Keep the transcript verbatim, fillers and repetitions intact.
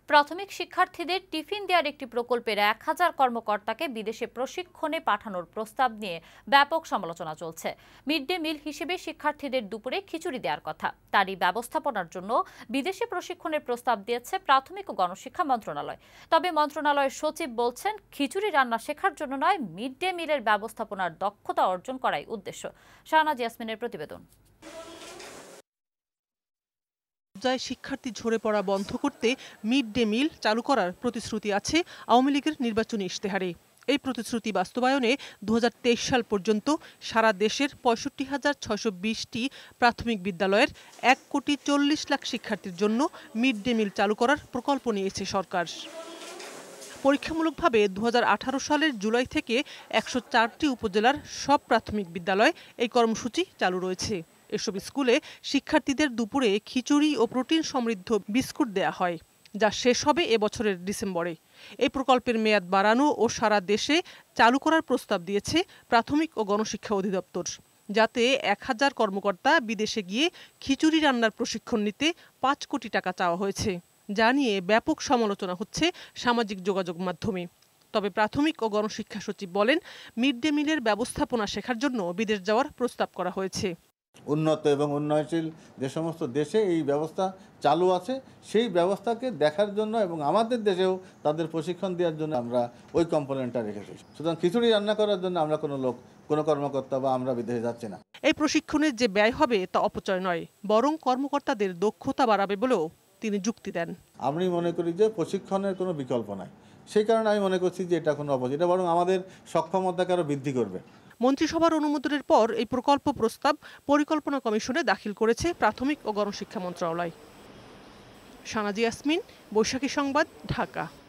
প্রাথমিক শিক্ষার্থীদের টিফিন দেওয়ার একটি প্রকল্পের এক হাজার কর্মকর্তাকে বিদেশে প্রশিক্ষণে পাঠানোর প্রস্তাব নিয়ে ব্যাপক সমালোচনা চলছে। মিড ডে মিল হিসেবে শিক্ষার্থীদের দুপুরে খিচুড়ি দেওয়ার কথা, তারই ব্যবস্থাপনার জন্য বিদেশে প্রশিক্ষণের প্রস্তাব দিয়েছে প্রাথমিক ও গণশিক্ষা মন্ত্রণালয়। তবে মন্ত্রণালয়ের সচিব বলছেন, খিচুড়ি রান্না শেখার জন্য নয়, মিড ডে মিলের ব্যবস্থাপনার দক্ষতা অর্জন করাই উদ্দেশ্য। শাহনাজ ইয়াসমিনের প্রতিবেদন। শিক্ষার্থী ঝরে পড়া বন্ধ করতে মিড ডে মিল চালু করার প্রতিশ্রুতি আছে আওয়ামী লীগের নির্বাচনী ইশতেহারে। এই প্রতিশ্রুতি বাস্তবায়নে দু হাজার তেইশ সাল পর্যন্ত সারা দেশের পঁয়ষট্টি হাজার ছয়শো বিশটি প্রাথমিক বিদ্যালয়ের এক কোটি চল্লিশ লাখ শিক্ষার্থীর জন্য মিড ডে মিল চালু করার প্রকল্প নিয়েছে সরকার। পরীক্ষামূলকভাবে দু হাজার আঠারো সালের জুলাই থেকে একশো চারটি উপজেলার সব প্রাথমিক বিদ্যালয় এই কর্মসূচি চালু রয়েছে। এসব স্কুলে শিক্ষার্থীদের দুপুরে খিচুড়ি ও প্রোটিন সমৃদ্ধ বিস্কুট দেয়া হয়, যা শেষ হবে এবছরের ডিসেম্বরে। এই প্রকল্পের মেয়াদ বাড়ানো ও সারা দেশে চালু করার প্রস্তাব দিয়েছে প্রাথমিক ও গণশিক্ষা অধিদপ্তর, যাতে এক হাজার কর্মকর্তা বিদেশে গিয়ে খিচুড়ি রান্নার প্রশিক্ষণ নিতে পাঁচ কোটি টাকা চাওয়া হয়েছে, যা নিয়ে ব্যাপক সমালোচনা হচ্ছে সামাজিক যোগাযোগ মাধ্যমে। তবে প্রাথমিক ও গণশিক্ষা সচিব বলেন, মিড ডে মিলের ব্যবস্থাপনা শেখার জন্য বিদেশ যাওয়ার প্রস্তাব করা হয়েছে। উন্নত এবং উন্নয়নশীল যে সমস্ত দেশে এই ব্যবস্থা চালু আছে, সেই ব্যবস্থাকে দেখার জন্য এবং আমাদের দেশেও তাদের প্রশিক্ষণ দেওয়ার জন্য আমরা ওই কম্পোনেন্টটা রেখেছি। সুতরাং খিচুড়ি রান্না করার জন্য আমরা কোনো লোক কোনো কর্মকর্তা বা আমরা বিদেশে যাচ্ছি না। এই প্রশিক্ষণের যে ব্যয় হবে তা অপচয় নয়, বরং কর্মকর্তাদের দক্ষতা বাড়াবে বলেও তিনি যুক্তি দেন। আমি মনে করি যে প্রশিক্ষণের কোনো বিকল্প নাই, সেই কারণে আমি মনে করছি যে এটা কোনো অপচয়, এটা বরং আমাদের সক্ষমতাকে আরও বৃদ্ধি করবে। মন্ত্রিসভার অনুমোদনের পর এই প্রকল্প প্রস্তাব পরিকল্পনা কমিশনে দাখিল করেছে প্রাথমিক ও গণশিক্ষা মন্ত্রণালয়। শাহনাজ ইয়াসমিন, বৈশাখী সংবাদ, ঢাকা।